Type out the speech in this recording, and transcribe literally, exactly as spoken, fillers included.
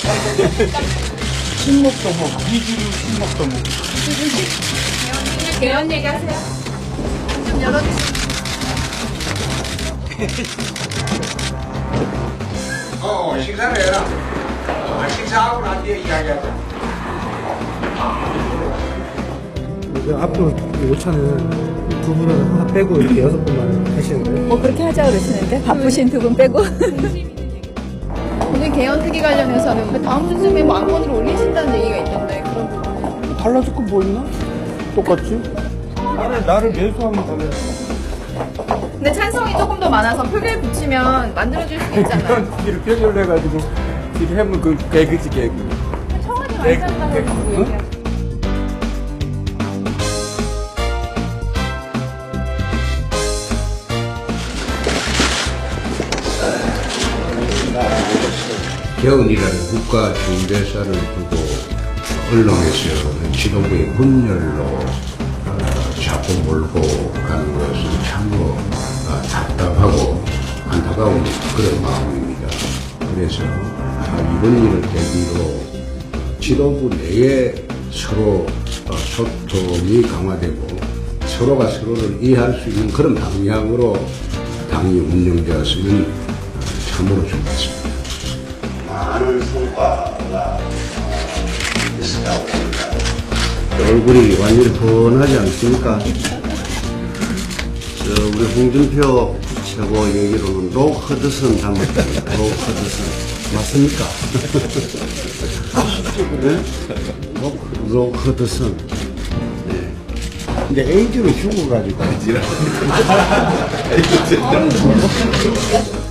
신목도목, 이주류 신목도목. 개원 얘기하세요. 좀 열어주세요. 어, 식사를 해라. 아, 식사하고 난 뒤에 이야기하자. 앞으로 오차는 두 분은 하나 빼고 이렇게 여섯 분만 하시는 거예요? 뭐 그렇게 하자 그러시는데 바쁘신 두 분 빼고. 오늘 개원 특위 관련해서는 다음 주쯤에 뭐 안건으로 올리신다는 얘기가 있던데 그런 부분. 달라질 거 뭐 있나? 똑같지? 나를, 나를 매수하면 달라져. 근데 찬성이 조금 더 많아서 표결 붙이면 만들어줄 수도 있잖아요. 이렇게 표결을 해가지고 이렇게 하면 그 개그지 개그. 청와대 완전다고 그러고 얘기하죠. 개헌이라는 국가 중대사를 두고 언론에서 지도부의 분열로 어, 자꾸 몰고 가는 것은 참으로 어, 답답하고 안타까운 그런 마음입니다. 그래서 아, 이번 일을 계기로 지도부 내에 서로 어, 소통이 강화되고 서로가 서로를 이해할 수 있는 그런 방향으로 당이 운영되었으면 참으로 좋겠습니다. 많은 성과가 있었다고 봅니다. 얼굴이 완전히 훤하지 않습니까? 저 우리 홍준표 최고 얘기로는 록 허드슨 닮았답니다. 록 허드슨 맞습니까? 네? 록, 록 허드슨. 네. 근데 에이즈로 죽어가지고.